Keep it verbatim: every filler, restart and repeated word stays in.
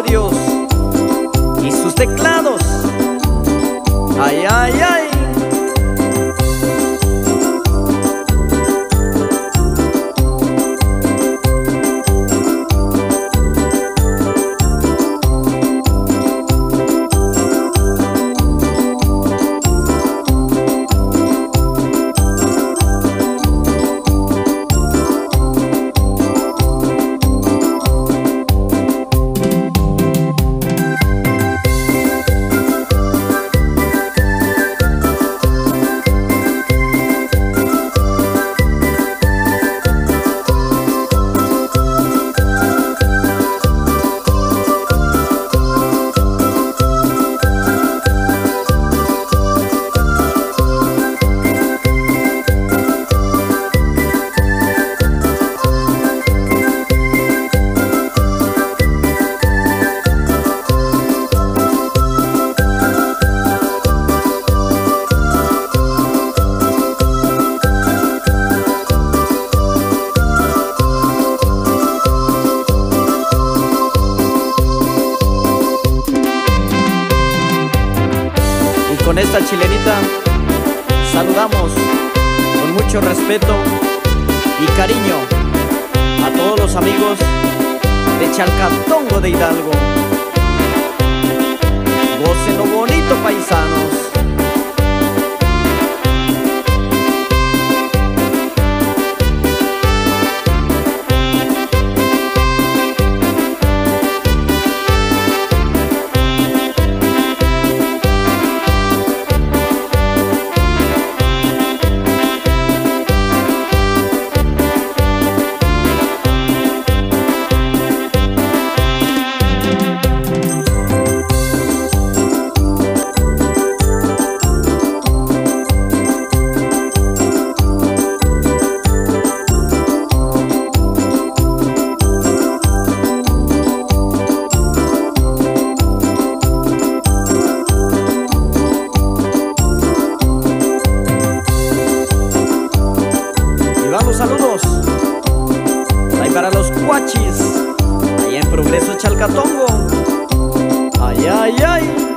de Dios y sus teclados. Ay, ay, ay. Con esta chilenita saludamos con mucho respeto y cariño a todos los amigos de Chalcatongo de Hidalgo. Gocen lo bonito, paisanos. Los saludos ahí para los cuachis, ahí en Progreso Chalcatongo. Ay, ay, ay.